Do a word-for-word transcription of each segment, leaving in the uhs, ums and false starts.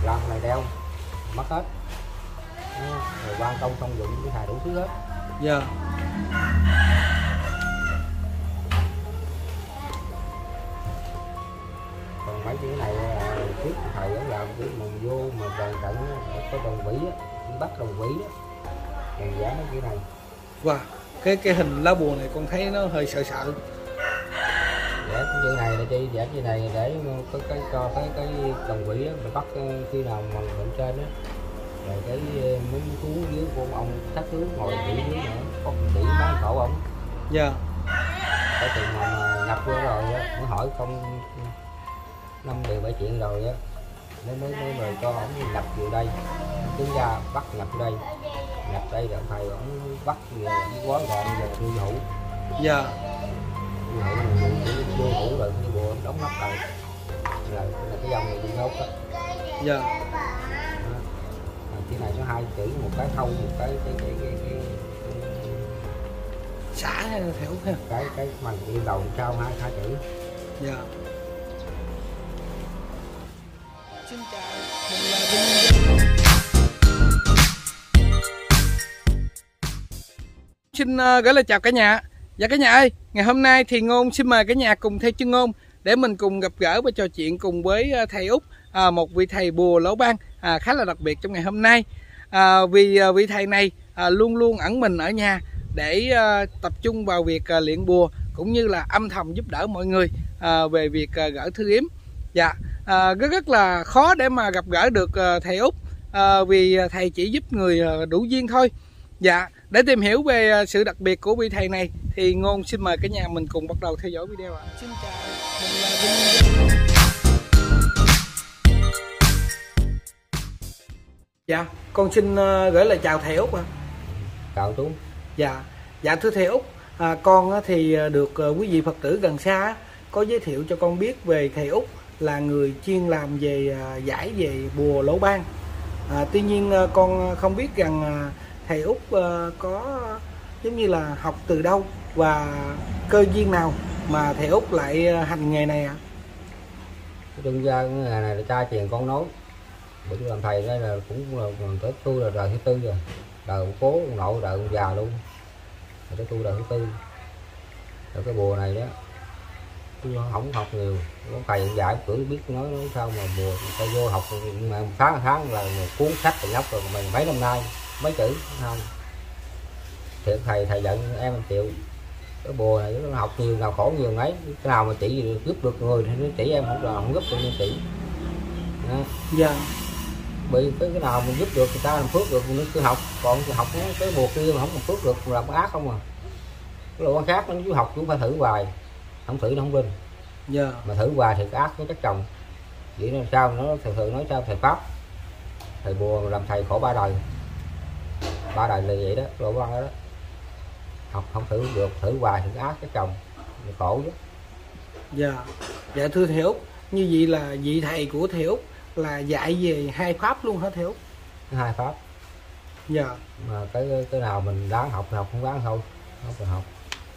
làm này đeo mất hết. Rồi quan công thông dụng cái xài đủ thứ hết. Dạ. Còn mấy cái này trước thầy vẫn làm cái mùng vô mà đàn trận có đồng vĩ á, bắt đồng vĩ á, đàn giả mấy cái này. Wow, cái cái hình lá bùa này con thấy nó hơi sợ sợ. Vẽ cái chữ này là chi, vẽ cái này để có cái cho cái cái đồng vĩ á, mình bắt khi nào mà bên trên á, rồi cái muốn thú dưới của ông thắt tướng ngồi vị dưới nữa, có chỉ bán khổ ông. Dạ. Cái chuyện mà, mà nhập vô rồi á, mới hỏi công năm điều bảy chuyện rồi á, mới mới mới mời cho ông nhập vô đây, đứng ra bắt nhập vô đây, nhập đây rồi thầy ông bắt về quán gọn về đưa hũ. Dạ. Đưa hũ vô hũ rồi cái bùa đóng nắp rồi, là, là cái dòng này đi nốt đó. Dạ. Cái này có hai chữ, một cái thâu, một cái cái cái cái cái xả hay là theo ha, cái cái màn yêu đầu trao hai hai chữ. dạ. Xin chào, mình là Vinh. Xin uh, gửi lời chào cả nhà. Dạ cả nhà ơi, ngày hôm nay thì Ngôn xin mời cả nhà cùng theo chân Ngôn để mình cùng gặp gỡ và trò chuyện cùng với thầy Út, à, một vị thầy bùa lỗ ban à, khá là đặc biệt trong ngày hôm nay. À, vì à, vị thầy này à, luôn luôn ẩn mình ở nhà để à, tập trung vào việc à, luyện bùa cũng như là âm thầm giúp đỡ mọi người à, về việc à, gỡ thư yếm. Dạ, à, rất rất là khó để mà gặp gỡ được à, thầy Út à, vì thầy chỉ giúp người à, đủ duyên thôi. Dạ, để tìm hiểu về à, sự đặc biệt của vị thầy này thì Ngôn xin mời cả nhà mình cùng bắt đầu theo dõi video ạ. Xin chào, mình là Vinh. Dạ, con xin uh, gửi lời chào thầy Út ạ. Chào chú. Dạ, dạ thưa thầy Út, à, con uh, thì được uh, quý vị Phật tử gần xa uh, có giới thiệu cho con biết về thầy Út là người chuyên làm về uh, giải về bùa lỗ ban. À, tuy nhiên uh, con không biết rằng uh, thầy Út uh, có uh, giống như là học từ đâu và cơ duyên nào mà thầy Út lại uh, hành nghề này ạ? Đương ra cái nghề này là cha truyền con nối. Bữa tôi làm thầy đây là cũng là tới tôi là đời thứ tư rồi, đời ông cố ông nội đời ông già luôn, rồi tới tôi đời thứ tư. Rồi cái bùa này đó tôi không học nhiều, có thầy ông dạy cửa biết nói nói sao mà bùa ta vô học mà một tháng một tháng là một cuốn sách thầy nhóc rồi mình mấy năm nay mấy chữ không thiệt. Thầy thầy giận em em chịu. Cái bùa này nó học nhiều nào khổ nhiều ấy, cái nào mà chỉ giúp được người thì nó chỉ em, không là không giúp được nên chỉ. Đó. Dạ. Bị cái cái nào mình giúp được người ta làm phước được mình cứ học, còn học cái bùa kia mà không làm phước được làm ác không à. Cái loại khác nó chú học chú phải thử hoài, không thử nó không linh. Dạ. Mà thử hoài thì cái ác nó chắc chồng. Vậy nên sao nó thường thường nói sao thầy pháp thầy bùa mà làm thầy khổ ba đời, ba đời là vậy đó, loại văn đó, đó. Học không thử được, thử hoài thì cái ác chắc chồng khổ chứ. Dạ. Dạ thưa thầy Út, như vậy là vị thầy của thầy Út là dạy về hai pháp luôn hả thầy Út? Hai pháp. Dạ. Mà cái cái nào mình đáng học thì học, không đáng thôi không cần học.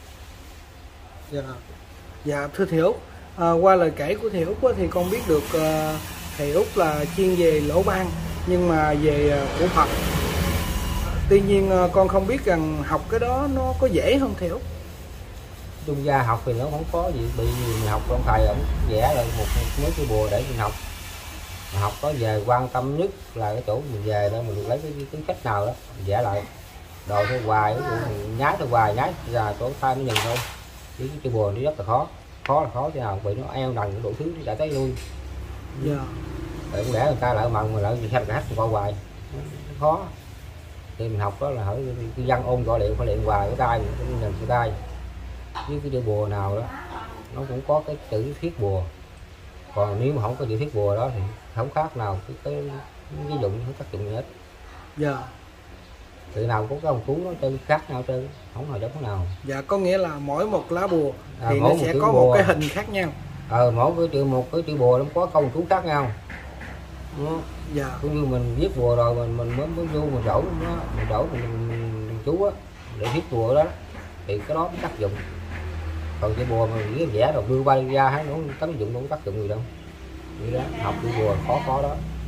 Dạ. Dạ thưa thầy Út, à, qua lời kể của thầy Út thì con biết được à, thầy Út là chuyên về lỗ ban nhưng mà về à, của Phật. Tuy nhiên à, con không biết rằng học cái đó nó có dễ không thầy Út? Trung gia học thì nó không có gì, bị gì mình học ông thầy ổng vẽ lại một mấy cái bùa để mình học. Mà học có về quan tâm nhất là cái chỗ mình về đó mình lấy cái tính cách nào đó mình vẽ lại đồ theo hoài, mình nhái theo hoài nhái ra chỗ tay nó nhìn thôi. Chứ cái bùa nó rất là khó, khó là khó thế nào bị nó eo đằng đủ thứ nó chạy tới lui. Dạ. Để cũng để người ta lại mặn mà lại xem cái hát qua hoài nó khó. Thì mình học đó là hỏi cái văn ôn gọi liệu phải luyện hoài cái tay cái nhìn cái tay. Với cái chữ bùa nào đó nó cũng có cái chữ thiết bùa, còn nếu mà không có chữ thiết bùa đó thì không khác nào cái cái ví dụ không tác dụng gì hết. Dạ. Tự nào cũng có một cú nó trên khác nhau trên, không nào giống nào. Dạ có nghĩa là mỗi một lá bùa À, thì nó sẽ có bùa. một cái hình khác nhau. Ờ mỗi cái chữ một cái chữ bùa nó có công cú khác nhau. Đó. Dạ. Cũng như mình viết bùa rồi mình mình mới mới vô mình đổ nó mình đổ mình, mình, mình chú á để viết bùa đó thì cái đó có tác dụng. Còn cái bùa mà viết vẽ rồi đưa bay ra hết nó tác dụng, không có tác dụng gì đâu. Vậy đó, học cái bùa khó khó đó.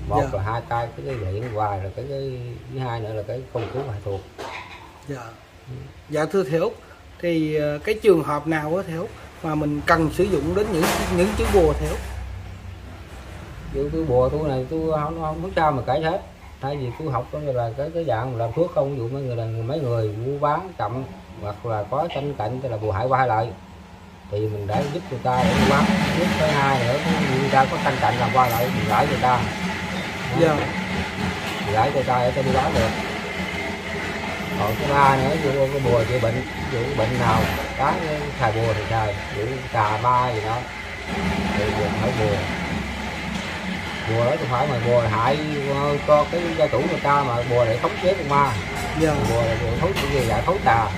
một Dạ. là hai tay cái cái điện hoài, rồi cái cái thứ hai nữa là cái công cứu hạ thuộc. Dạ. Dạ thưa thầy Út, thì ờ, cái trường hợp nào á thầy Út mà mình cần sử dụng đến những những chữ bùa thầy Út? Chứ tôi bùa tôi này tôi không không biết sao mà kể hết. Thay vì tôi học đó là cái cái dạng làm thuốc không, ví dụ mấy người là mấy người mua bán chậm hoặc là có tranh cạnh, tức là bùa hại qua lại thì mình để giúp người ta để mua bán. Giúp thứ hai nữa người ta có tranh cạnh làm qua lại mình gửi người ta. Dạ. Mình gửi người ta để cho đi bán được. Còn thứ ba nữa, ví dụ cái bùa chữa bệnh, ví dụ cái bệnh nào cái xài bùa thì xài, ví dụ tà ma gì đó thì bùa phải bùa. Bùa đó không phải mà bùa hại cho cái gia chủ người ta, mà bùa để khống chế con ma. Dạ. Bùa là bùa thấu cái gì lại thấu tà.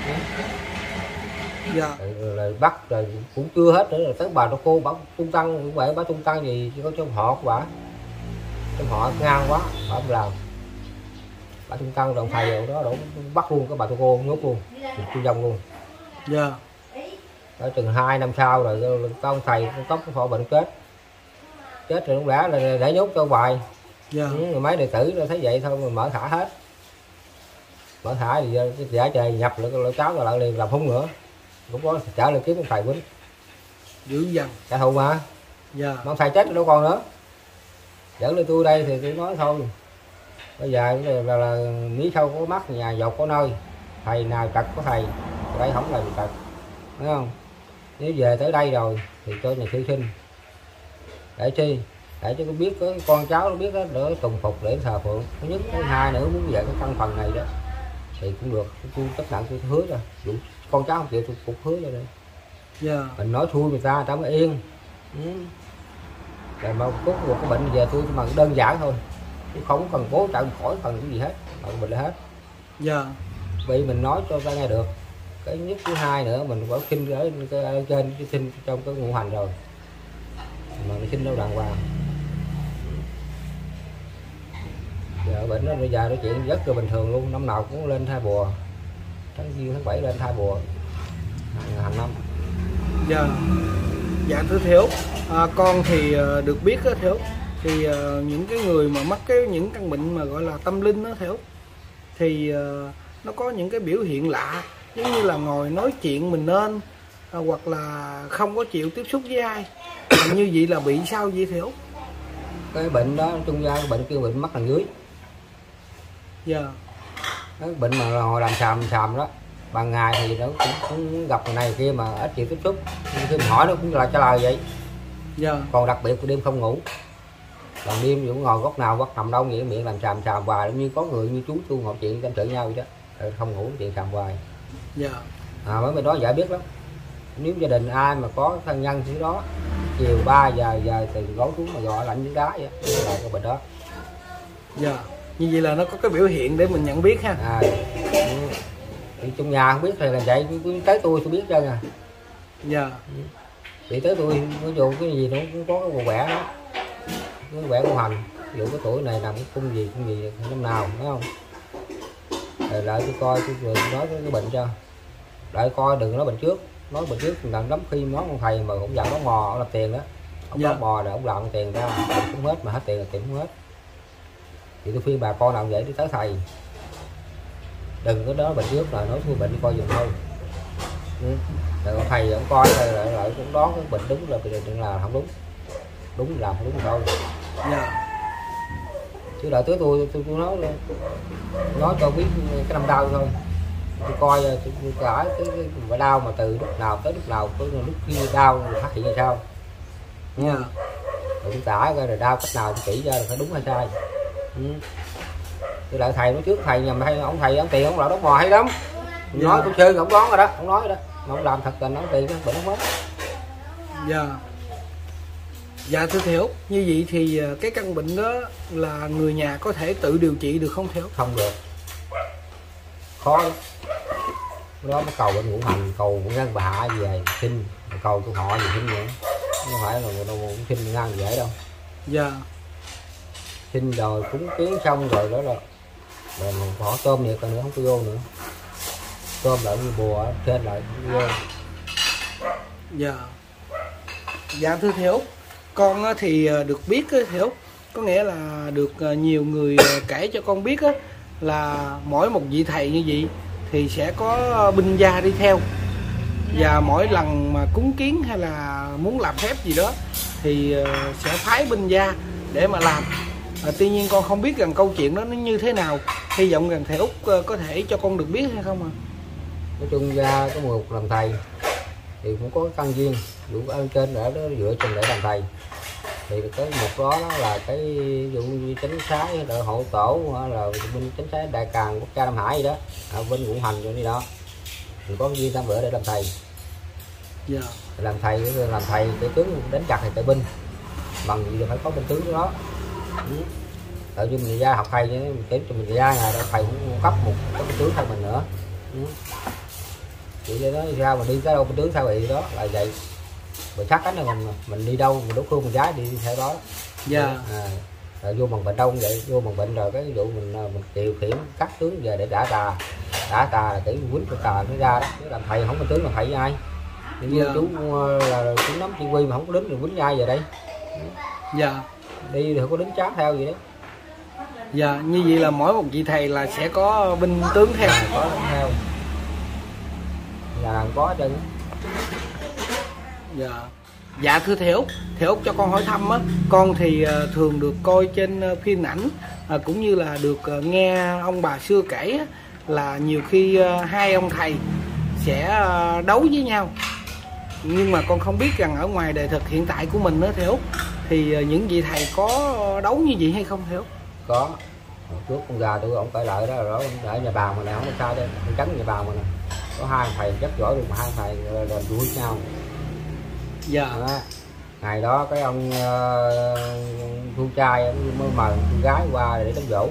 Dạ. Rồi, rồi bắt rồi cũng chưa hết nữa, rồi tới bà đó cô bảo tung tăng, vậy bà tung tăng gì chứ có trong họ của bà, trong họ ngang quá bà không làm. Bà tung tăng rồi thầy rồi đó đổ bắt luôn cái bà tô cô nhốt luôn, tôi dông luôn. Dạ. Ở chừng hai năm sau rồi có ông thầy con tóc phò bệnh chết, chết rồi cũng đã là để nhốt cho bài. Dạ. Ừ, rồi mấy đệ tử nó thấy vậy thôi mà mở thả hết, mở thả thì giả trời nhập lại cái cháu lại liền làm hung nữa, cũng có trở lại kiếm ông thầy quýnh Dữ dằn. trả thù mà. Dạ. Mà ông thầy chết rồi đâu còn nữa, dẫn lên tôi đây thì tôi nói thôi bây giờ là, là, là mí sâu có mắt, nhà giàu có nơi, thầy nào trật có thầy, đây không là trật, thấy không? Nếu về tới đây rồi thì cho nhà sư sinh để chi, để cho nó biết cái con cháu nó biết đó, để tùng phục để thờ phượng. Thứ nhất, thứ hai nữa muốn về cái căn phần này đó thì cũng được, tôi tất nặng tôi hứa rồi, dụ con cháu không chịu tôi cũng hứa cho đây. Dạ. Mình nói xui người ta, người ta mới yên. Ừ. Rồi mà cốt một cái bệnh về tôi mà đơn giản thôi, chứ không cần cố chạy khỏi phần cái gì hết, bệnh bệnh là hết. Dạ. Vì mình nói cho ta nghe được. Cái nhất thứ hai nữa mình có kinh ở, ở trên cái sinh trong cái ngũ hành rồi mà nó sinh đâu đàng hoàng. Giờ bệnh nó bây giờ nó chuyện rất là bình thường luôn, năm nào cũng lên thai bùa, tháng giêng tháng bảy lên thai bùa hàng năm. Dạ. Dạ thưa thầy Út, à, con thì à, được biết đó thầy Út, thì à, những cái người mà mắc cái những căn bệnh mà gọi là tâm linh đó thầy Út, thì à, nó có những cái biểu hiện lạ, giống như là ngồi nói chuyện mình nên, à, hoặc là không có chịu tiếp xúc với ai. À, như vậy là bị sao vậy thầy Út? Cái bệnh đó trung gian cái bệnh kêu bệnh mắt đằng dưới. Dạ. Cái bệnh mà ngồi làm xàm xàm đó, ban ngày thì nó cũng, cũng gặp người này kia mà ít chịu tiếp xúc, khi mình hỏi nó cũng là trả lời vậy. Dạ. Còn đặc biệt của đêm không ngủ, còn đêm cũng ngồi góc nào góc nằm đâu vậy, miệng làm xàm xàm hoài, như có người như chú tôi ngồi chuyện tâm sự nhau vậy đó, không ngủ chuyện xàm hoài. Dạ. À mới đó giải biết lắm. Nếu gia đình ai mà có thân nhân dưới đó, chiều ba giờ giờ từ gối xuống mà gọi lạnh dưới đá vậy là cái bệnh đó. Dạ. Như vậy là nó có cái biểu hiện để mình nhận biết ha. À, thì trong nhà không biết thì là vậy, tới tôi tôi biết cho nè. Dạ. Thì tới tôi ví dụ cái gì nó cũng có cái bộ vẽ đó, cái vẽ của hành, ví dụ cái tuổi này nằm cái cung gì cung gì năm nào, phải không? Rồi lại tôi coi tôi rồi nói cái, cái bệnh cho, lại coi đừng nói bệnh trước, nói bệnh trước làm lắm khi nói con thầy mà cũng dặn nó mò ông làm tiền đó, ông Dạ. có mò để ông làm tiền ra, tiền cũng hết mà hết tiền là tiền cũng hết. Thì tôi khuyên bà con nào vậy đi tới thầy, đừng có đó bệnh trước là nói thôi bệnh đi coi giùm thôi. Ừ. Rồi ông thầy ông coi rồi lại lại cũng đoán cái bệnh đúng là đừng là không đúng, đúng làm không đúng thôi. Dạ. Chứ đợi tới tôi tôi, tôi nói nói cho biết cái năm đau thôi, tôi coi tôi, tôi cả cái, cái, cái đau mà từ lúc nào tới lúc nào, tới lúc khi đau rồi phát hiện như sao nha. Dạ. Rồi tôi tả coi rồi đau cách nào tôi chỉ ra là phải đúng hay sai. Ừ. Tôi đợi thầy nói trước, thầy nhầm hay ông thầy ông tiền ông lão đó mò hay lắm. Dạ. Nói tôi chơi ông đoán rồi đó, ông nói rồi đó, mà ông làm thật tình ông tiền bệnh không hết. Dạ. Dạ thưa thầy Út, như vậy thì cái căn bệnh đó là người nhà có thể tự điều trị được không thầy Út? Không được, khó lắm. Cái đó nó cầu bệnh ngũ hành, cầu nhân bà hạ gì vậy sinh, cầu của họ gì sinh vậy, không phải là người đâu cũng sinh ngang dễ đâu. Dạ. Sinh rồi cúng kiến xong rồi đó là rồi họ tôm nhiệt nữa không có vô nữa, tôm lại như bùa trên lại không có vô. Dạ. Dạ thưa thầy Út, con thì được biết thầy Út Có nghĩa là được nhiều người kể cho con biết á, là mỗi một vị thầy như vậy thì sẽ có binh gia đi theo, và mỗi lần mà cúng kiến hay là muốn làm phép gì đó thì sẽ phái binh gia để mà làm. À, tuy nhiên con không biết rằng câu chuyện đó nó như thế nào, hy vọng rằng thầy Út có thể cho con được biết hay không à. Nói chung gia có một làm thầy thì cũng có căn duyên, dụ ơn trên để đó dựa trên để làm thầy thì cái một đó, đó là cái ví dụ như chánh xá đội hộ tổ hay là binh chánh xá đại càng quốc gia Nam Hải gì đó, à, bên ngũ hành rồi đi đó thì có duyên tam bữa để làm thầy. Yeah. Làm thầy làm thầy cái tướng đánh chặt thì tại binh bằng gì là phải có binh tướng đó. Ừ. Tự nhiên mình ra học thầy chứ mình kiếm cho mình ra nhà thầy cũng cấp một cái binh tướng thay mình nữa. Ừ. Vậy cho nó ra mình đi tới đâu binh tướng sao vậy đó là vậy. Mình sát cánh là mình mình đi đâu mình đốt hương mình giá đi theo đó. Dạ. À, rồi vô bằng bệnh đâu cũng vậy, vô bằng bệnh rồi cái ví dụ mình mình điều khiển các tướng về để đả tà, đả tà là cái quýnh của tà nó ra đó. Chứ làm thầy không có tướng là thầy với ai. Nhưng dạ. chú là chú nắm chỉ huy mà không có đứng thì quýnh ai về đây. Dạ. Đi thì không có đứng chát theo gì đó. Dạ, như vậy là mỗi một vị thầy là sẽ có binh tướng theo. À, có theo. Là có hết trơn. Dạ. Dạ thưa thầy Út, thầy Út cho con hỏi thăm á, con thì uh, thường được coi trên uh, phim ảnh, uh, cũng như là được uh, nghe ông bà xưa kể á, là nhiều khi uh, hai ông thầy sẽ uh, đấu với nhau. Nhưng mà con không biết rằng ở ngoài đời thực hiện tại của mình đó thầy Út, thì uh, những vị thầy có đấu như vậy hay không thầy Út? Có. Hồi trước con gà tôi ông cãi lại đó rồi đó ở nhà bà mà này không có sao đây, tôi trắng nhà bà mà nè. Có hai thầy rất giỏi luôn mà hai thầy là đuổi nhau. Dạ. Đó. Ngày đó cái ông uh, thu trai mới mời con gái qua để đám dỗ.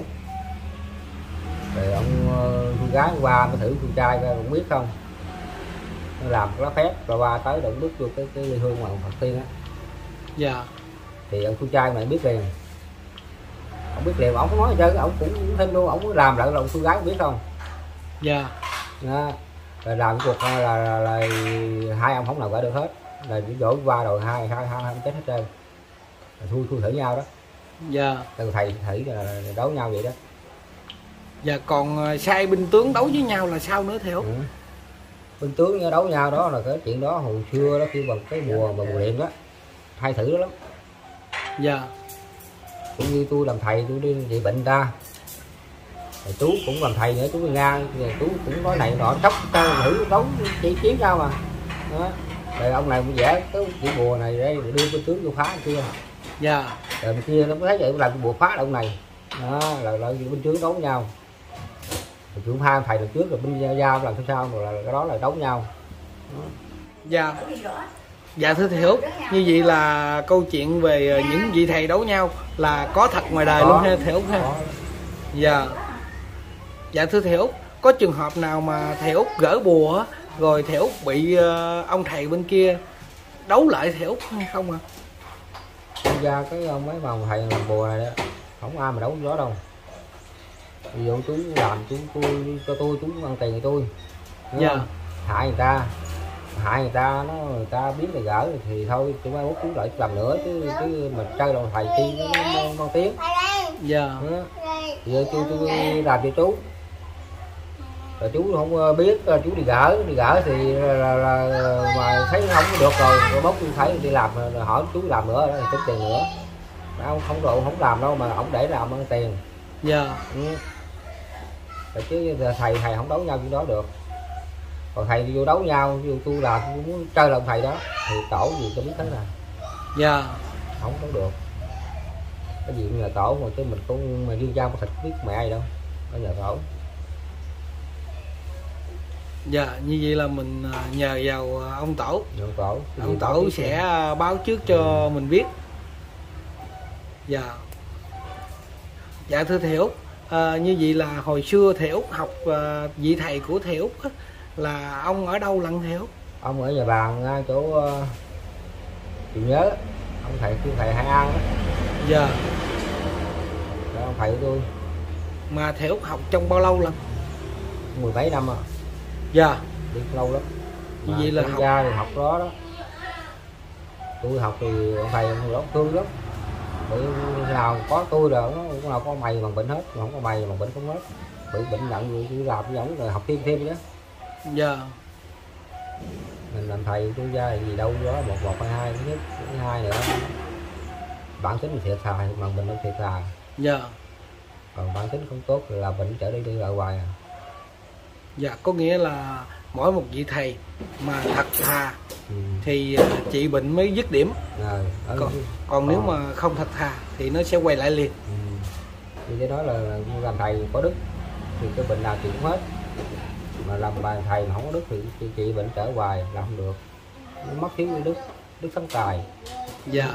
Rồi ông uh, thu gái qua mới thử thu trai coi cũng biết không. Nó làm cái lá phép rồi qua tới đụng bước vô cái cái ly hương mà Phật tiên á. Dạ. Thì ông thu trai này biết liền. Ông biết liền mà ông không nói gì trơn, ông cũng thêm luôn, ông cũng làm lại là ông thu gái biết không. Dạ. Đó. Rồi làm cuộc là, là, là, là hai ông không nào gỡ được hết. Là chỉ dỗ qua rồi hai hai hai ông chết hết trơn. Thui thui thử nhau đó. Dạ. Từ thầy thử là đấu nhau vậy đó. Dạ, còn sai binh tướng đấu với nhau là sao nữa thầy Út? Ừ. Binh tướng đấu nhau đó là cái chuyện đó hồi xưa đó, khi bằng cái mùa mà mùa điện đó hay thử đó lắm. Dạ. Cũng như tôi làm thầy tôi đi bị bệnh ta rồi chú cũng làm thầy nữa, chú đi ngang chú cũng nói này nọ sốc ta thử đấu chỉ chiến nhau mà đó. Rồi ông này cũng vẽ cái chuyện bùa này đây đưa binh tướng vô phá kia. Dạ. Rồi bên kia nó thấy vậy làm cái bùa phá là ông này đó, là, là binh tướng đấu nhau. Rồi chúng hai thầy được trước rồi binh giao làm sao sao mà là cái đó là đấu nhau đó. Dạ. Dạ thưa thầy Út, như vậy là câu chuyện về những vị thầy đấu nhau là có thật ngoài đời Có. luôn ha thầy Út ha. Có. Dạ. Dạ thưa thầy Út, có trường hợp nào mà thầy Út gỡ bùa á, rồi thầy Út bị uh, ông thầy bên kia đấu lại thầy Út hay không ạ? À? Ra cái ông mấy mà thầy làm bùa này đó không ai mà đấu gió đâu. Ví dụ chú làm chú tôi cho tôi chú ăn tiền của tôi. Dạ. Hại người ta, hại người ta nó người ta biết là gỡ thì thôi chú mai mốt chú lại làm nữa chứ chứ mình chơi đồng thầy chi nó non tiếng. Dạ. Giờ tôi tôi làm cho chú. Rồi chú không biết chú đi gỡ đi gỡ thì là, là, là mà thấy không được rồi rồi bốc tôi thấy đi làm rồi hỏi chú làm nữa thì tính tiền nữa. Đâu không độ không làm đâu mà ổng để làm ăn tiền. Dạ. Ừ. Rồi chứ thầy thầy không đấu nhau chuyện đó được. Còn thầy vô đấu nhau ví dụ tôi làm tôi muốn chơi lòng thầy đó thì tổ gì cho biết thế nào. Dạ. Không có được. Cái gì cũng nhờ tổ mà chứ mình cũng mà riêng ra một thịt biết mẹ ai đâu. Có nhờ tổ. Dạ, như vậy là mình nhờ vào ông tổ. Ông tổ, ông tổ sẽ rồi. Báo trước cho ừ. mình biết. Dạ. Dạ thưa thầy Út, à, như vậy là hồi xưa thầy Út học à, vị thầy của thầy Út á, là ông ở đâu lận thầy Út? Ông ở nhà bàn chỗ uh, chịu nhớ. Ông thầy kêu thầy Hải An đó. Dạ. Đó, ông thầy của tôi. Mà thầy Út học trong bao lâu lận? Mười mấy năm à. Dạ. Đi lâu lắm. Như vậy là học ra thì học đó đó. Tôi học thì ông thầy ông lắm thương lắm. bị nào có tôi rồi cũng nào có mày bằng bệnh hết, không có mày bằng bệnh không hết, bị bệnh nặng gì cứ làm giống rồi học thêm thêm chứ. Dạ. Mình làm thầy tôi gia gì đâu đó một một hai hai thứ nhất, thứ hai nữa bản tính mình thiệt thà mà mình không thiệt thà. Dạ. Còn bản tính không tốt là bệnh trở đi đi lại hoài à. Dạ, có nghĩa là mỗi một vị thầy mà thật thà Ừ. thì trị bệnh mới dứt điểm. Rồi, còn, còn, còn nếu mà không thật thà thì nó sẽ quay lại liền. Ừ. Thì cái đó là, là làm thầy có đức thì cái bệnh nào trị cũng hết, mà làm bài thầy mà không có đức thì trị, trị bệnh trở hoài là không được, nó mất thiếu đức, đức sống tài. Dạ.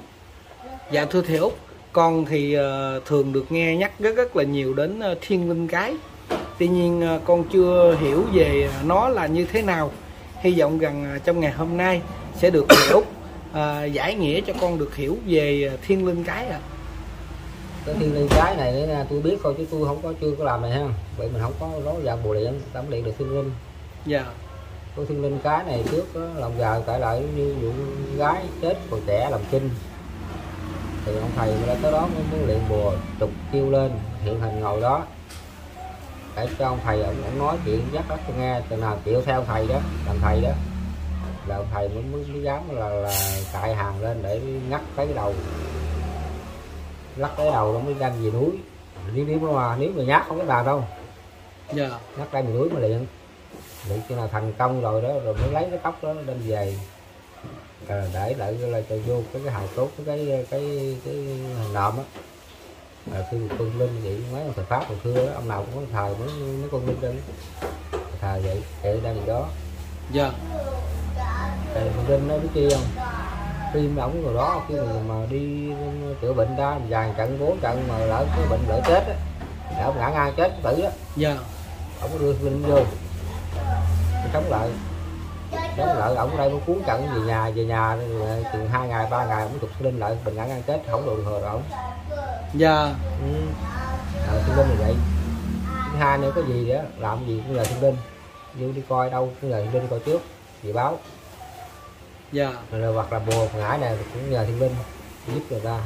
Dạ thưa thầy Út, con thì uh, thường được nghe nhắc rất rất là nhiều đến uh, thiên linh cái. Tuy nhiên uh, con chưa hiểu về nó là như thế nào. Hy vọng rằng uh, trong ngày hôm nay sẽ được thầy Út uh, giải nghĩa cho con được hiểu về uh, thiên linh cái ạ. À. Cái thiên linh cái này tôi biết thôi chứ tôi không có chưa có làm này ha, vậy mình không có nói dạng bùa điện, tấm điện được thiên linh. Dạ. Cái thiên linh cái này trước đó, lòng gà cãi lại như vụ gái chết còn trẻ làm kinh thì ông thầy mới đã tới đó mới, mới luyện bùa trục kêu lên hiện hình ngồi đó để cho ông thầy ông, ông nói chuyện dắt đất cho nghe, từ nào chịu theo thầy đó làm thầy đó là ông thầy mới mới, mới dám là, là cài hàng lên để ngắt cái đầu, lắc cái đầu nó mới đem về núi. Nếu nếu mà nếu mà nhát không có làm đâu. Dạ. Nhắc đem về núi mà luyện luyện khi nào thành công rồi đó rồi mới lấy cái tóc đó đem về à, để lại là cho vô cái cái hài cốt cái cái cái cái hình nộm á. À, khi con linh vậy mấy ông thầy pháp hồi xưa đó, ông nào cũng có thờ mấy mấy con linh trên thờ vậy để đem gì đó. Dạ. Thì con linh nó biết chi không, khi mà ổng rồi đó khi mà, mà đi chữa bệnh ra vài trận bốn trận mà lỡ cái bệnh lỡ chết á, để ông ngã ngang chết tử đó. Dạ. Ông có đưa linh vô sống lại sống lại ổng đây mới cuốn trận về nhà về nhà chừng hai ngày ba ngày ổng trục linh lại bệnh ngã ngang chết không được hồi rồi ổng. Dạ. Ừ. À, thiên linh là vậy. Thứ hai nữa có gì đó làm gì cũng là thiên linh, như đi coi đâu cũng là thiên linh coi trước gì báo. Dạ. Rồi hoặc là bùa ngải này cũng nhờ thiên linh giúp người ta.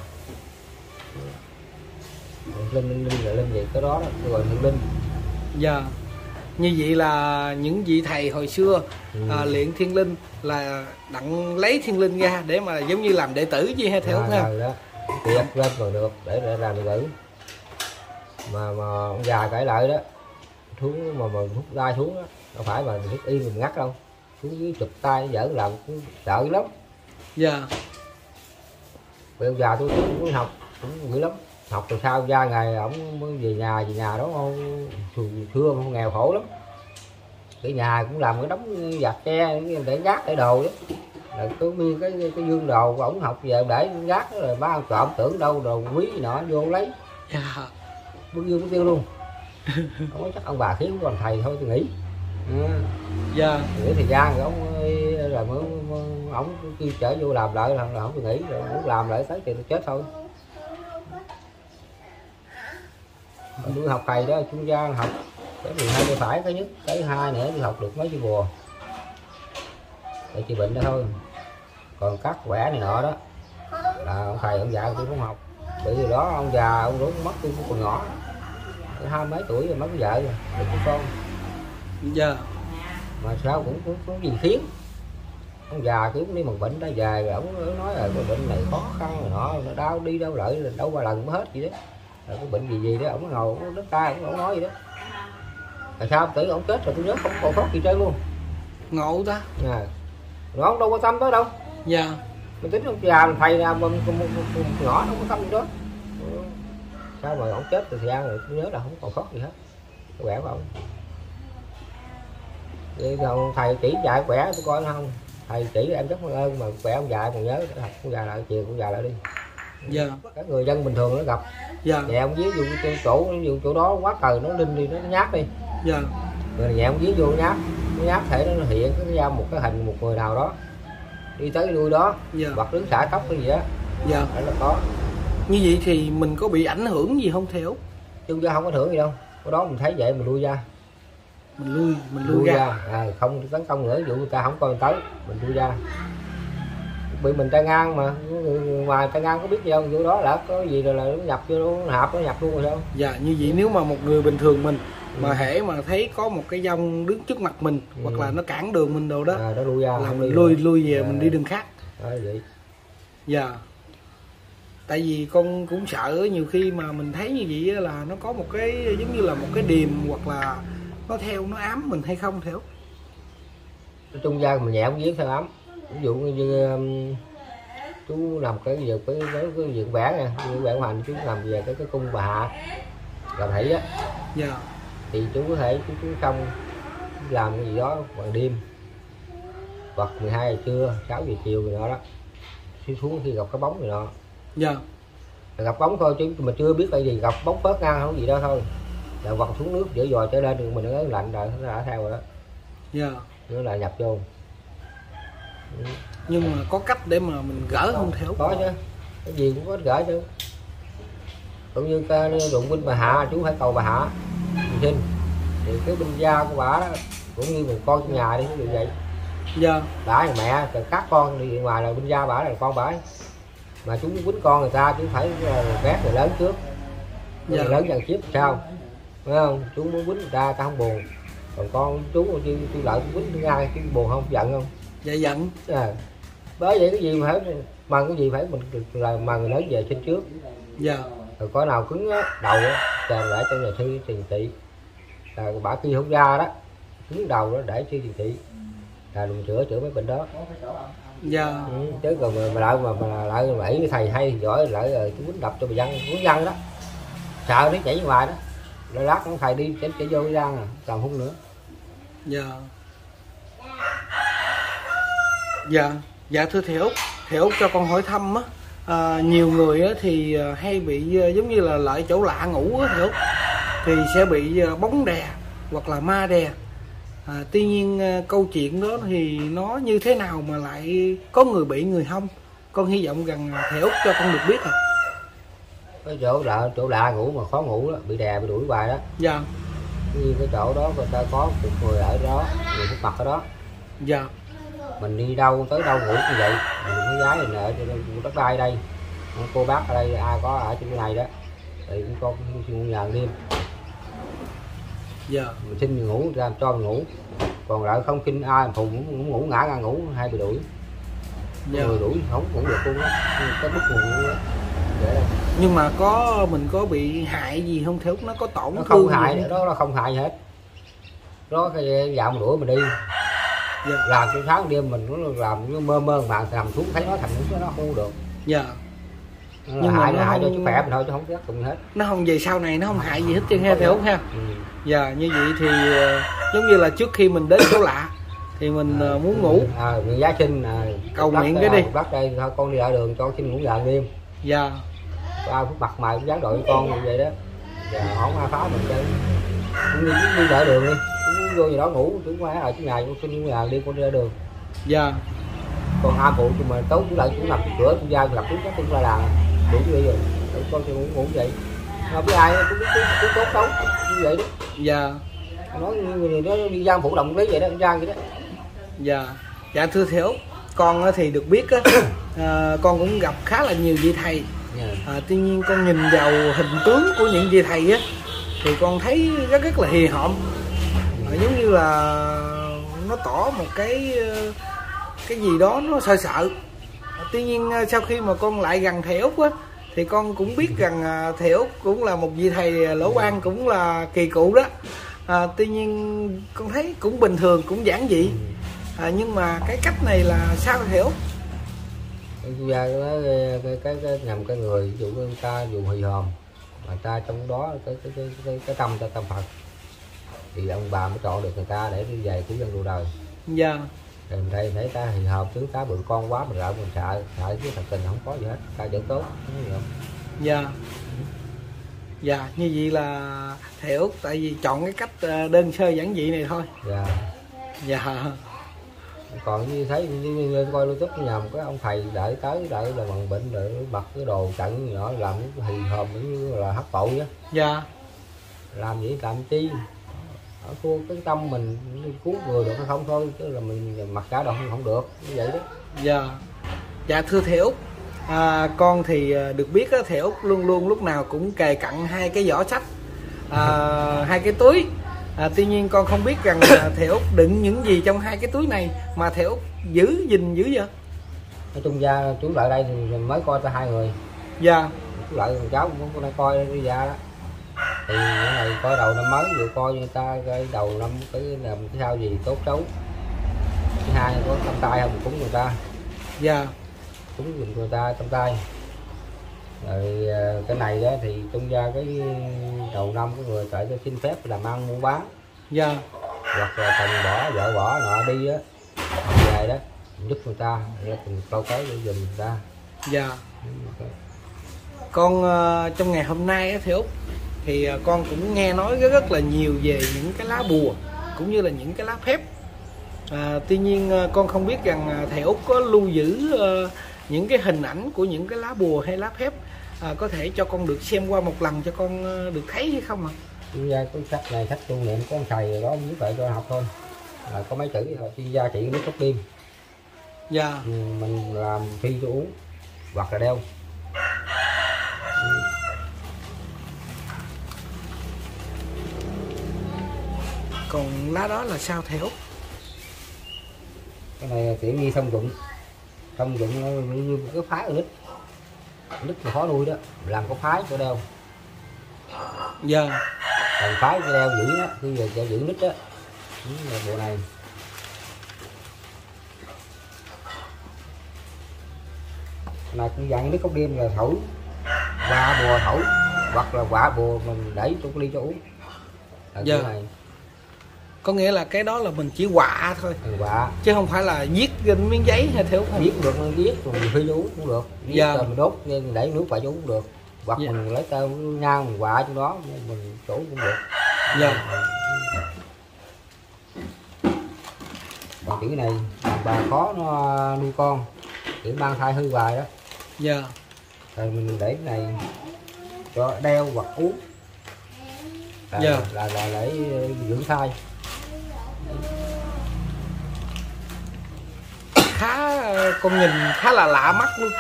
Linh linh linh là linh vậy cái đó đó gọi thiên linh. Dạ. Như vậy là những vị thầy hồi xưa Ừ. à, luyện thiên linh là đặng lấy thiên linh ra để mà giống như làm đệ tử gì hay theo à, ha. đó tiệt lên còn được để, để làm đệ tử. Mà mà ông già cãi lại đó xuống mà mà hút gai xuống đó đâu phải mà hút y mình ngắt đâu, xuống dưới chụp tay dở làm cũng sợ lắm. Dạ. Bây ông già tôi cũng mới học cũng dữ lắm, học từ sau ra ngày ổng mới về nhà về nhà đó không thưa không nghèo khổ lắm, cái nhà cũng làm cái đống giặt tre để gác để đồ đó, rồi cứ nguyên cái cái dương đồ của ổng học về để gác đó, rồi ba ông trộm tưởng đâu đồ quý gì nọ vô lấy. Dạ. Bước dương bước tiêu luôn. Ông chắc ông bà khiến còn thầy thôi tôi nghĩ. À, Dạ. nghĩ thời gian rồi ông rồi mới ổng kêu trở vô làm lại là không tôi nghĩ rồi muốn làm lại tới thì tôi chết thôi. Tôi học thầy đó chuyên gia học cái mười hai tay phải cái nhất, cái hai nữa tôi học được mấy chữ bùa để trị bệnh đó thôi, còn cắt quẻ này nọ đó là ông thầy ông dạy tôi không học. Bởi vì đó ông già ông rút mất tôi còn nhỏ hai mấy tuổi rồi mất vợ rồi được cái con. Dạ. Mà sao cũng có, có gì khiến ông già cứ đi bằng bệnh đã dài rồi ông nói là cái bệnh này khó khăn rồi nọ nó đau đi đâu lợi là đâu ba lần mới hết gì đó, rồi cái bệnh gì gì đó ông ngồi ông đất tay ông nói gì đó. Tại sao tự ông chết rồi tôi nhớ không còn sót gì trơn luôn. Ngộ ta. À, rồi ông đâu có tâm tới đâu. Dạ. Mình tính ông già thầy nào mà nhỏ đâu có tâm gì đó. Ừ. Sao mà ông chết từ thời gian rồi tôi nhớ là không còn sót gì hết cái quẻ của ông. Vậy còn thầy chỉ dạy quẻ tôi coi không, thầy chỉ em rất ơn mà quẻ ông dạy còn nhớ để học ông già lại chiều ông già lại đi. Dạ. Các người dân bình thường nó gặp Dạ. nhẹ ông dí vô chỗ vô chỗ đó quá trời nó linh đi nó nhát đi. Dạ. Rồi nhẹ ông dí vô nhát nó nhát thể nó hiện cái ra một cái hình một người nào đó đi tới đuôi đó. Dạ. Hoặc đứng xả tóc cái gì đó. Dạ. Đó là có. Như vậy thì mình có bị ảnh hưởng gì không thầy Út? Chứ ra không có thưởng gì đâu, cái đó mình thấy vậy mình lui ra. Mình lui mình lui, lui ra, ra. À, không tấn công nữa, dụ người ta không coi tới mình lui ra. bị mình tay ngang mà, người ngoài tay ngang có biết gì đâu, vô đó là có gì rồi là nó nhập vô nó hạp nó nhập luôn rồi sao. Dạ, như vậy nếu mà một người bình thường mình Ừ. mà hễ mà thấy có một cái dông đứng trước mặt mình, Ừ. hoặc là nó cản đường mình đồ đó, À, nó lui ra là không mình đi lui nữa. lui về À. mình đi đường khác. Đó, vậy. Dạ. Tại vì con cũng sợ nhiều khi mà mình thấy như vậy á, là nó có một cái giống như là một cái điềm, hoặc là nó theo nó ám mình hay không Thầy Út. Nói chung ra mình nhẹ không giết theo ấm. Ví dụ như um, chú làm cái việc cái cái, cái việc vẽ nè, việc vẽ hành chú làm về cái cái cung bà Hạ làm thủy á, Dạ. thì chú có thể chú, chú xong làm cái gì đó bằng đêm hoặc mười hai giờ trưa, sáu giờ chiều rồi đó đó, chú xuống khi gặp cái bóng rồi đó. Dạ. Gặp bóng thôi chứ mà chưa biết là gì, gặp bóng phớt ngang không gì đó thôi là quăng xuống nước dở dò trở lên được, mình nó lạnh rồi nó đã theo rồi đó. Dạ. Nó lại nhập vô. Ừ. Nhưng mà có cách để mà mình gỡ không Thầy Út? Có chứ, cái gì cũng có gỡ chứ. Cũng như cái dụng binh bà Hạ, chú phải cầu bà Hạ mình xin thì cái binh gia của bà đó cũng như một con trong nhà đi như vậy. Dạ. Bà là mẹ, rồi các con đi ngoài là binh gia bà là con bà, mà chú quýnh con người ta chú phải ghét người lớn trước. Người Dạ. lớn dần chiếc sao, phải không? Chú muốn quýnh người ta ta không buồn, còn con chú chú chú lợi chú quýnh thứ hai chú buồn không, giận không? Dạ giận. À, bởi vậy cái gì mà phải mà cái gì phải mình là mà người lớn về xin trước. Dạ. Rồi có nào cứng á, đầu á chờ lại cho nhà sư tiền trị, là bà kia không ra đó, cứng đầu đó để sư tiền trị là mình chữa chữa mấy bệnh đó. Dạ. Ừ, chứ còn mà, mà lại mà, mà lại bảy thầy hay giỏi lại rồi chú quýnh đập cho bà dân quýnh dân đó, sợ nó chảy ngoài đó, rồi lát nó thầy đi chảy chảy vô cái răng à, làm không nữa. Dạ. Dạ. Dạ thưa Thầy Út, Thầy Út cho con hỏi thăm á, à, nhiều người á thì hay bị giống như là lại chỗ lạ ngủ á Thầy Út, thì sẽ bị bóng đè hoặc là ma đè. À, tuy nhiên câu chuyện đó thì nó như thế nào mà lại có người bị người không? Con hy vọng rằng Thầy Út cho con được biết à. Cái chỗ lạ chỗ lạ ngủ mà khó ngủ đó, bị đè bị đuổi hoài đó. Dạ. Như cái chỗ đó người ta có một người ở đó, người hút mặt ở đó. Dạ. Mình đi đâu tới đâu ngủ như vậy, mình có gái mình ở trên đất đai đây, cô bác ở đây ai có ở trên cái này đó, thì cũng có xin nhà đêm. Dạ. Mình xin mình ngủ ra cho mình ngủ, còn lại không xin ai phù cũng ngủ ngã ra ngủ hay bị đuổi. Dạ. Người đuổi không ngủ được luôn á, cái bức ngủ đó. Nhưng mà có mình có bị hại gì không Thầy Út? Nó có tổn Nó không thương hại gì nữa, đó nó không hại gì hết. Đó cái dạo mình đuổi mình đi. Dạ. Làm cho sáng đêm mình nó làm nó mơ mơ mà nằm xuống thấy nó thành nó nó không được. Dạ. Nó Nhưng mà hại nó nó hại cho không- sức khỏe mình thôi chứ không có cùng hết. Nó không về sau này nó không hại gì hết trơn ha Thầy Út ha. Ừ. Dạ, như vậy thì ờ, giống như là trước khi mình đến chỗ lạ thì mình ờ, muốn ngủ. À, mình giá sinh à, Cầu bắt nguyện đây, cái đi. bắt đây thôi con đi lại đường cho xin ngủ giờ đêm. Dạ. Ba phút mặt mày cũng dáng đội con như vậy đó. Giờ không ai phá mình chơi. Cũng đi, đi lại đường đi. Cũng vô gì đó ngủ, chúng phải ở chỗ nhà, xin ngủ giờ đêm con đi ra đường. Dạ. Còn hai phụ nhưng mà tối chú lại cũng nằm cửa cũng ra lập trước cũng la làng đủ như vậy rồi. Để con thì ngủ ngủ vậy. Mà biết ai cũng biết cũng tốt xấu như vậy đó. Dạ. Nói như người đó đi giang phụ động lý vậy đó, giang vậy đó. Dạ. Dạ thưa Thầy Út, con á thì được biết á, à, con cũng gặp khá là nhiều vị thầy. Yeah. À, tuy nhiên con nhìn vào hình tướng của những vị thầy á thì con thấy rất rất là hì họm, à, giống như là nó tỏ một cái cái gì đó nó sợ sợ. À, tuy nhiên sau khi mà con lại gần Thầy Út á thì con cũng biết rằng à, Thầy Út cũng là một vị thầy lỗ ban cũng là kỳ cựu đó. À, tuy nhiên con thấy cũng bình thường, cũng giản dị. À, nhưng mà cái cách này là sao Thầy Út? Ra cái, cái, cái, cái nhầm cái người ví dụ người ta dùng hì hòm mà ta trong đó cái cái cái cái, cái tâm ta tâm Phật thì ông bà mới chọn được người ta để đi về cứu dân đồ đời. Dạ. Rồi mình đây thấy ta hì hòm tướng tá bự con quá mình lại mình sợ sợ chứ thật tình không có gì hết, ta vẫn tốt không gì không. Dạ. Dạ, như vậy là Thầy Út tại vì chọn cái cách đơn sơ giản dị này thôi. Dạ. Dạ. Còn như thấy như, như, như coi YouTube nhầm cái ông thầy đợi tới đợi là bằng bệnh rồi bật cái đồ trận nhỏ làm cái hì hòm như là hấp tội á. Dạ. Làm gì làm chi ở khu cái tâm mình cứu người được hay không thôi chứ là mình mặc cả đồ không, không được như vậy đó. Dạ. Dạ thưa thầy Út, à, con thì được biết á, thầy Út luôn luôn lúc nào cũng kề cận hai cái giỏ sách, à, hai cái túi. À, tuy nhiên con không biết rằng thầy Út đựng những gì trong hai cái túi này mà thầy Út giữ gìn dữ vậy? Nói chung ra chú lại đây thì mới coi tới hai người. Dạ. Chú lại con cháu cũng có coi đi ra đó. Thì cái này coi đầu năm mới vừa coi người ta cái đầu năm cái làm cái sao gì tốt xấu. Thứ hai có tâm tay không cúng người ta. Dạ. Cúng người ta tâm tay. Rồi cái này đó thì tung ra cái đầu năm của người tại cho xin phép làm ăn mua bán. Dạ. Hoặc là chồng bỏ vợ bỏ nọ đi á về đó giúp người ta để cùng câu tới để giùm người ta. Dạ. Con uh, trong ngày hôm nay á thầy Út thì uh, con cũng nghe nói rất, rất là nhiều về những cái lá bùa cũng như là những cái lá phép. À, tuy nhiên uh, con không biết rằng uh, thầy Út có lưu giữ uh, những cái hình ảnh của những cái lá bùa hay lá phép, à, có thể cho con được xem qua một lần cho con uh, được thấy hay không ạ? Chuyên gia cuốn sách này sách tu niệm con thầy rồi đó viết lại cho học thôi. À, có mấy chữ là chuyên gia trị nước cốt tim. Dạ. Mình làm phi cho uống hoặc là đeo. Còn lá đó là sao thầy Út? Cái này là tiểu nhi thông dụng. Thông dụng nó như cái phái ở nít. Nít là khó nuôi đó, làm có phái cho đeo. Dạ. Còn phái cho đeo giữ đó, bây giờ cho giữ nít đó. Là bộ này. Này cũng dạng nước cốc đêm là thổi qua bùa thổi hoặc là quả bùa mình để trong ly cho uống. Là dạ. Này. Có nghĩa là cái đó là mình chỉ quạ thôi. Ừ, quạ. Chứ không phải là viết trên miếng giấy hay theo không? Viết được viết rồi mình phi cho uống cũng được. Viết dạ. Rồi mình đốt để nước vào cho uống cũng được. Hoặc dạ. Mình lấy tao nhau mình quạ trong đó mình chỗ cũng được. Dạ. Còn chữ này bà khó nó nuôi con, chữ mang thai hư hoài đó. Dạ. Rồi mình để cái này cho đeo hoặc uống. Là, dạ. là, là, là để dưỡng thai. Khá con nhìn khá là lạ mắt luôn.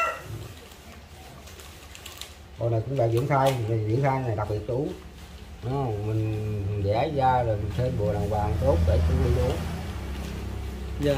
Bộ này cũng là dưỡng thai, dưỡng thai này đặc biệt cho uống. Đó, mình vẽ ra rồi mình thêm bùa đàng hoàng tốt để cho đi uống. Dạ.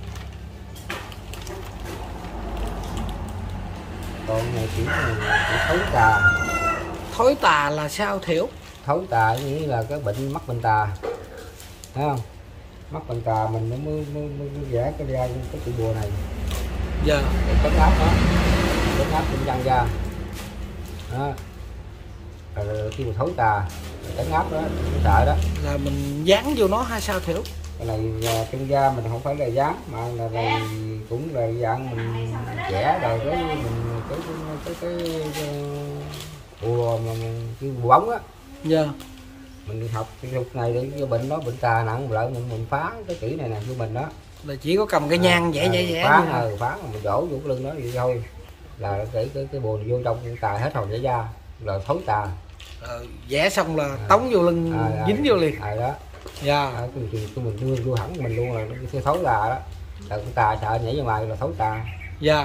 Còn này chỉ là thối tà. Thối tà là sao thầy Út? Thối tà nghĩa là cái bệnh mắc bệnh tà, thấy không? Mắc bệnh tà mình mới mới mới, mới vẽ cái ra cái chữ bùa này. Dạ. Để trấn áp đó, trấn áp bệnh dân ra. Đó. Rồi khi mà thối tà, trấn áp đó, sợ đó. Là mình dán vô nó hay sao thầy Út? Cái này là chân da mình không phải là dán mà là, là cũng là dạng mình vẽ rồi cái mình cái cái cái, cái, cái bùa mà cái bùa bóng á. Dạ. Mình học cái thuật này để cái bệnh đó bệnh tà nặng lại mình mình phá cái chữ này nè của mình đó. Là chỉ có cầm cái nhang vẽ vẽ vẽ phá rồi phá mà mình đổ vô cái lưng đó vậy thôi là cái cái cái bùa vô trong tà hết hồn giải da là thối tà. Ờ, vẽ xong là tống vô lưng à, dính vô liền. À, đó. Dạ. À, tôi, tôi mình đưa vô hẳn mình luôn là cái thối tà đó. Là con tà sợ nhảy vào ngoài là thối tà. Dạ.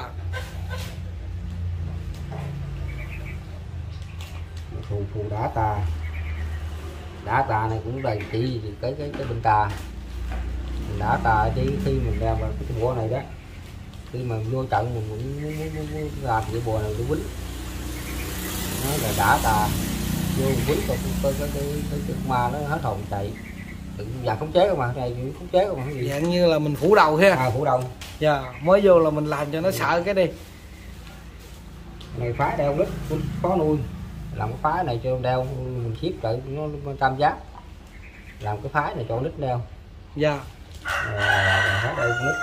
Phù phù đá tà. Đá tà này cũng là chỉ cái cái cái bên tà. Mình đá tà chứ khi mình đem vào cái bùa này đó. Khi mà vô trận mình muốn, muốn, muốn, muốn làm cái bùa này để quýnh. Nó là đá tà. Vô quýnh coi cái cái cái cái, cái ma nó hết hồn chạy. Dạng khống chế không mà, này khống chế không mà. Dạng như là mình phủ đầu ha. À phủ đầu. Dạ, mới vô là mình làm cho nó sợ cái đi. Này phá đeo đít khó nuôi. Làm cái phái này cho đeo mình ship lại nó tam giác. Làm cái phái này cho nít đeo. Dạ. À, phái đeo nít.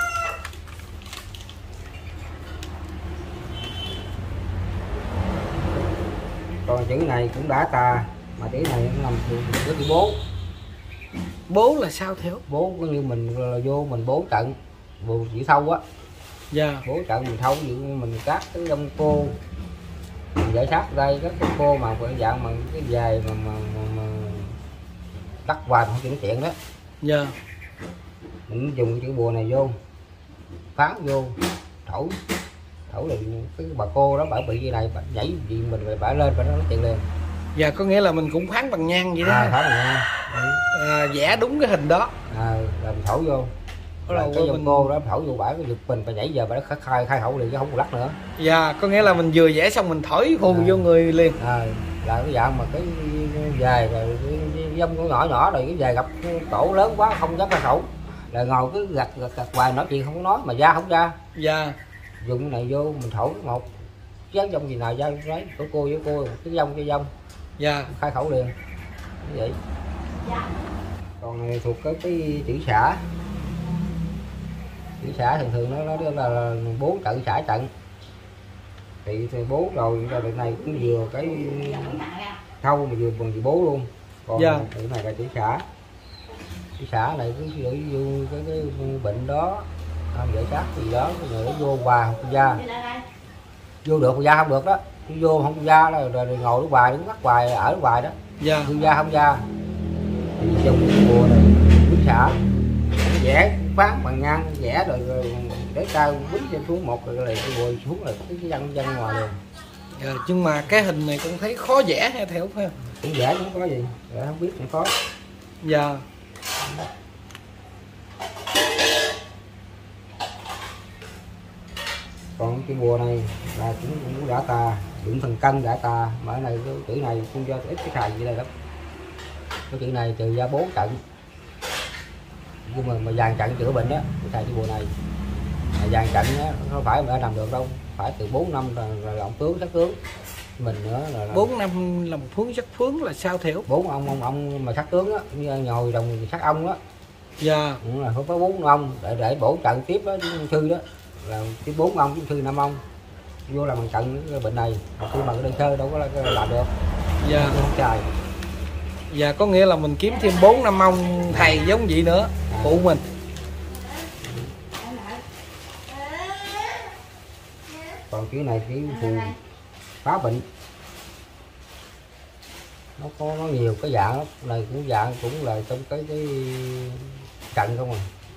Còn chữ này cũng đã tà mà chữ này nó làm cái chữ bố. Bố là sao theo? Bố có như mình là vô mình bố trận bùa chữ thâu á. Dạ. Bố trận mình thâu như mình cắt cái đông cô mình giải sát đây các cái cô mà cái dạng mà cái dài mà mà, mà, mà cắt hoài không chịu nói chuyện đó. Dạ. Mình dùng cái chữ bùa này vô phán vô thổi thổi là cái bà cô đó bà bị gì này bà nhảy gì mình rồi bà lên bà nói chuyện liền. Dạ, có nghĩa là mình cũng phán bằng nhang vậy đó. À, phán bằng nhang. À, vẽ đúng cái hình đó. À, là mình thổi vô. Là cái dòng mình... cô đó thổi vô bả cái giật mình bà nhảy giờ bà nó khai khai khẩu liền chứ không còn lắc nữa. Dạ, có nghĩa là mình vừa vẽ xong mình thổi hù à. vô người liền. À, là cái dạng mà cái về rồi cái dông nhỏ nhỏ rồi cái về gặp cổ lớn quá không dám khai khẩu. Là ngồi cứ gặt gặt gặt hoài nói chuyện không có nói mà ra không ra. Dạ. Dùng cái này vô mình thổi một dán dông gì nào ra đấy của cô với cô cái dông cho dông. Dạ. Khai khẩu liền. Như vậy. Còn này thuộc cái cái chữ xã. Chữ xã thường thường nó nó là, là bố trận xã trận. Thì, thì bố rồi rồi đợt này cũng vừa cái thâu mà vừa bằng vừa bố luôn. Còn dạ. cái này là chữ xã. Chữ xã này cứ gửi vô cái, cái bệnh đó không giải sát gì đó rồi nó vô hòa không da vô được da không được đó chứ vô không da rồi, rồi, rồi ngồi hoài đứng mắt hoài ở hoài đó. Dạ. Vô da không da thì dùng cái bùa này chữ xã vẽ phán bằng ngang vẽ rồi, rồi để cao quýnh trên xuống một rồi lại cái bùa xuống là cái dân dân ngoài luôn. Dạ, nhưng mà cái hình này cũng thấy khó vẽ hay theo phải không? Cũng vẽ cũng có gì để không biết cũng có. Dạ. Còn cái bùa này là cũng cũng đã tà đụng thần cân đã tà mà cái này cái chữ này không do ít cái xài gì đây lắm. Cái chữ này trừ ra bốn trận nhưng mà mà vàng trận chữa bệnh đó cái xài cái bùa này mà vàng trận đó, nó phải mà làm được đâu phải từ bốn năm là, là làm tướng sắc tướng mình nữa là bốn năm làm phướng sắc phướng là sao thiểu bốn ông ông ông mà sắc tướng á như nhồi đồng sắc ông đó. Dạ. Cũng là không có bốn ông để để bổ trận tiếp đó chứ sư đó là cái bốn ông chứ sư năm ông vô làm bằng trận cái bệnh này mà khi mà cái đơn sơ đâu có làm được. Dạ. Không trời. Dạ, có nghĩa là mình kiếm thêm bốn năm ông thầy giống vậy nữa à. Phụ mình. Còn cái này cái phù phá bệnh nó có nó nhiều cái dạng lắm. Này cũng dạng cũng là trong cái cái trận không à.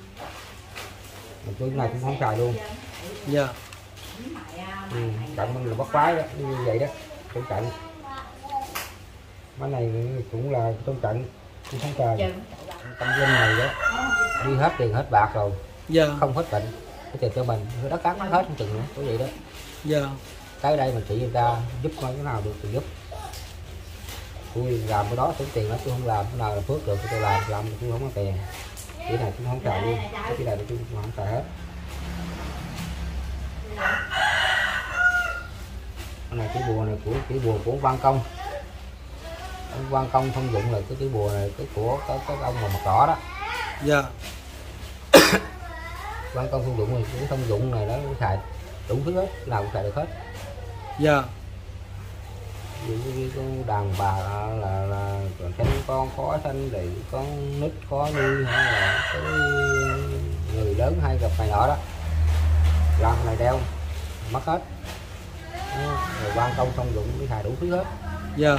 Cái này cũng không xài luôn. Dạ. Ừ, trận là bắt quái đó như vậy đó trong trận. Cái này cũng là trong trận cũng không xài. Tâm linh này đó đi hết tiền hết bạc rồi. Dạ. Không hết bệnh cái tiền cho mình cái đất cát nó hết không chừng nữa có vậy đó. Dạ. Tới đây mình chỉ người ta giúp coi cái nào được thì giúp. Tôi làm cái đó tốn tiền đó tôi không làm cái nào là phước được tôi làm làm tôi không có tiền. Cái này tôi không xài luôn cái này tôi không xài hết. Cái này cái bùa này của cái bùa của Quan Công. Ông Quan Công thông dụng là cái cái bùa này cái của cái, cái ông mà mặt đỏ đó. Dạ. Quan Công thông dụng này cái thông dụng này nó xài đủ thứ hết nào cũng xài được hết. Dạ. Ví dụ như con đàn bà là là sanh con khó sanh thì con nít khó nuôi hay là cái người lớn hay gặp này nọ đó làm này đeo mất hết. Rồi Quan Công thông dụng cái xài đủ thứ hết. Dạ.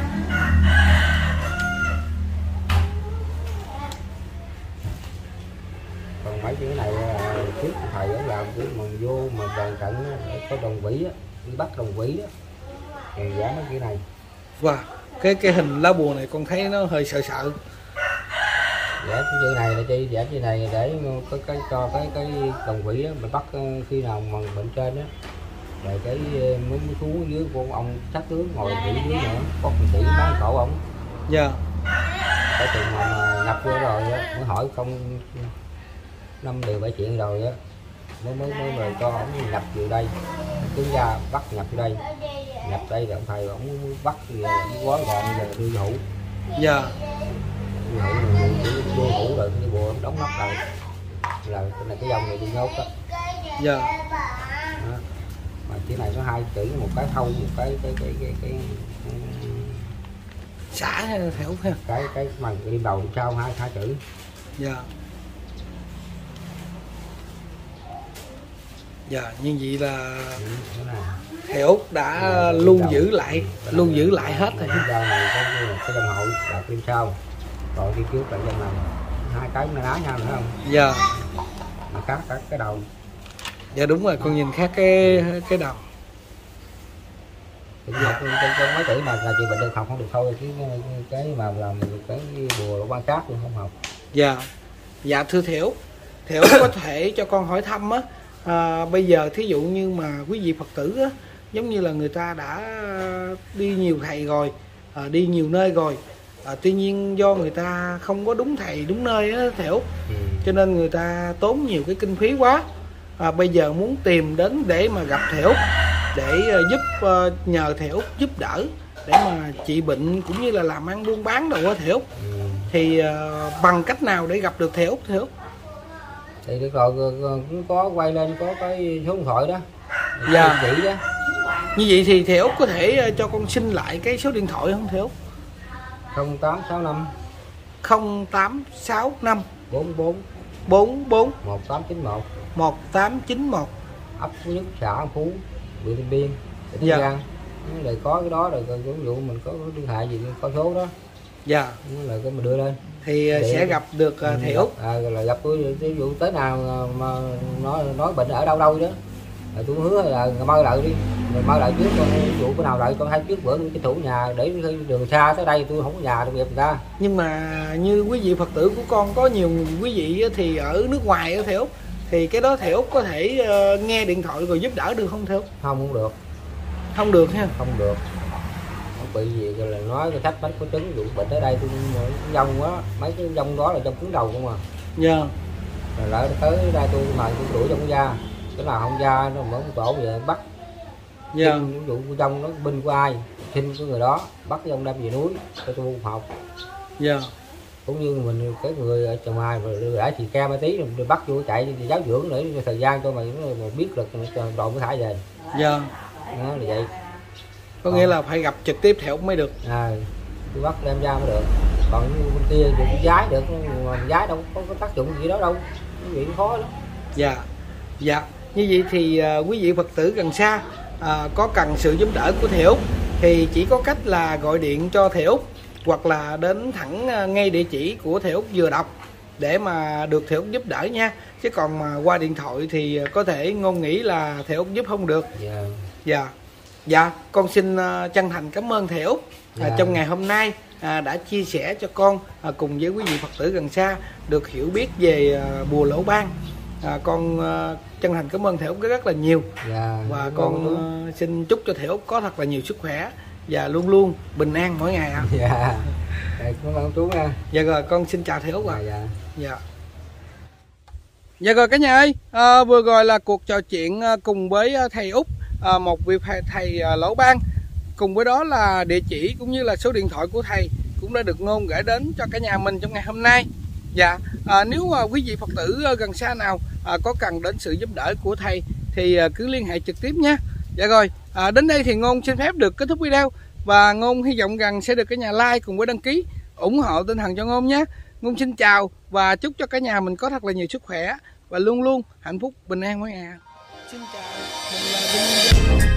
Còn mấy cái này trước thầy đó làm cái mà vô mà đoàn trận có đồng vĩ á đi bắt đồng vĩ á thì giá mấy cái này. Wow, cái cái hình lá bùa này con thấy nó hơi sợ sợ. Dạ cái chữ này là chi dạ chữ này để cái cái cho cái cái đồng vĩ á mình bắt khi nào mà bệnh trên á rồi cái mới xuống dưới của ông sát tướng ngồi vị dưới nữa có một sĩ bán cổ ổng. Dạ. Cái chừng mà, mà nhập vô rồi á mới hỏi không năm điều bảy chuyện rồi á mới mới mới rồi cho ổng nhập vô đây tướng ra bắt nhập vô đây nhập đây rồi ông thầy ổng bắt thì ổng quá gọn giờ đưa vô hũ. Dạ. Đưa hũ rồi vô hũ rồi cái bùa đóng nắp lại là cái này cái dòng này bị nhốt đó. Dạ. Đó. Mà cái này có hai chữ một cái thâu một cái cái cái cái cái, cái xả theo ha cái cái mà đi đầu đi sau hai hai chữ. Dạ. Dạ, như vậy là thầy Út đã ừ, lưu giữ lại ừ, lưu giữ lại hết rồi. Cái dòng này cái, cái dòng hậu là bên sau còn đi trước là dòng này hai cái nó đá nhau nữa không. Dạ. Mà khác các cái đầu Dạ đúng rồi, con nhìn khác cái cái đầu. Thì học trong, trong mấy chữ mà là chuyện bệnh được học không được thôi, cái cái mà làm cái bùa lỗ ban khác thì không học. Dạ. Dạ thưa Thiểu, Thiểu có thể cho con hỏi thăm á, à, bây giờ thí dụ như mà quý vị Phật tử á, giống như là người ta đã đi nhiều thầy rồi, à, đi nhiều nơi rồi, à, tuy nhiên do người ta không có đúng thầy đúng nơi á Thiểu, ừ. cho nên người ta tốn nhiều cái kinh phí quá, à, bây giờ muốn tìm đến để mà gặp Thiểu để uh, giúp uh, nhờ Thiểu giúp đỡ để mà trị bệnh cũng như là làm ăn buôn bán đâu á Thiểu, ừ. thì uh, bằng cách nào để gặp được Thiểu Thiểu? Thì được rồi, cũng có quay lên có cái số điện thoại đó. Dạ. Chỉ đó. Như vậy thì Thiểu có thể cho con xin lại cái số điện thoại không Thiểu? không tám sáu năm không tám sáu năm bốn bốn bốn bốn một tám chín một một tám chín một. ấp Phú Nhất, xã Phú, huyện Điện Biên, tỉnh Dạ. Giang. Rồi có cái đó rồi ví dụ mình có liên hệ gì có số đó. Dạ. Là cái mình đưa lên thì để sẽ gặp được uh, Thiểu. À, là gặp tôi ví dụ tới nào mà nói nói bệnh ở đâu đâu đó. Rồi tôi hứa là mau lại đi, rồi mau lại trước, con ví dụ cái nào lại con hai trước bữa cái thủ nhà để khi đường xa tới đây tôi không có nhà được nghiệp người ta. Nhưng mà như quý vị Phật tử của con có nhiều quý vị thì ở nước ngoài ở Thiểu, thì cái đó Thiểu có thể uh, nghe điện thoại rồi giúp đỡ được không Thiểu? Không, không được. Không được ha? Không được. Không bị gì rồi là nói cái thách bách có trứng dụ bệnh tới đây tôi dông quá, mấy cái dông đó là trong cứng đầu không à. Dạ. Rồi lỡ tới đây tôi mà tôi đuổi trong da, cái nào không da nó vẫn tổ về bắt. Dạ. Ví dụ dông nó binh của ai, xin của người đó, bắt dông đem về núi cho tôi buôn học. Dạ. Cũng như mình cái người ở chồng ai rồi đã chị ca mấy tí rồi bắt vô chạy thì giáo dưỡng để thời gian cho mày mà biết được đội mới thả về. Dạ. Nó là vậy. Có nghĩa là phải gặp trực tiếp Thiểu mới được. À, tôi bắt đem ra mới được. Còn bên kia thì tôi giái được, mà giái đâu có, có tác dụng gì đó đâu, cái chuyện khó lắm. Dạ. Dạ. Như vậy thì uh, quý vị Phật tử gần xa uh, có cần sự giúp đỡ của Thiểu thì chỉ có cách là gọi điện cho Thiểu hoặc là đến thẳng uh, ngay địa chỉ của Thiểu vừa đọc để mà được Thiểu giúp đỡ nha. Chứ còn mà qua điện thoại thì có thể ngôn nghĩ là Thiểu giúp không được. Dạ. Dạ. Dạ, con xin uh, chân thành cảm ơn Thiểu dạ. uh, trong ngày hôm nay uh, đã chia sẻ cho con uh, cùng với quý vị Phật tử gần xa được hiểu biết về uh, bùa lỗ ban. Uh, con uh, chân thành cảm ơn Thiểu rất là nhiều. Dạ. Và con uh, xin chúc cho Thiểu có thật là nhiều sức khỏe và luôn luôn bình an mỗi ngày ạ. À. Dạ. Cảm ơn chú nha. Dạ rồi, con xin chào Thiểu ạ. Dạ, dạ. Dạ. Dạ rồi cả nhà ơi, à, vừa rồi là cuộc trò chuyện cùng với thầy Út, à, một vị thầy, thầy lỗ ban, cùng với đó là địa chỉ cũng như là số điện thoại của thầy cũng đã được Ngôn gửi đến cho cả nhà mình trong ngày hôm nay. Dạ, à, nếu mà quý vị Phật tử gần xa nào à, có cần đến sự giúp đỡ của thầy thì à, cứ liên hệ trực tiếp nha. Dạ rồi, à, đến đây thì Ngôn xin phép được kết thúc video và Ngôn hy vọng rằng sẽ được cả nhà like cùng với đăng ký ủng hộ tinh thần cho Ngôn nhé. Ngôn xin chào và chúc cho cả nhà mình có thật là nhiều sức khỏe và luôn luôn hạnh phúc bình an mỗi ngày. Xin chào, mình là Vinh.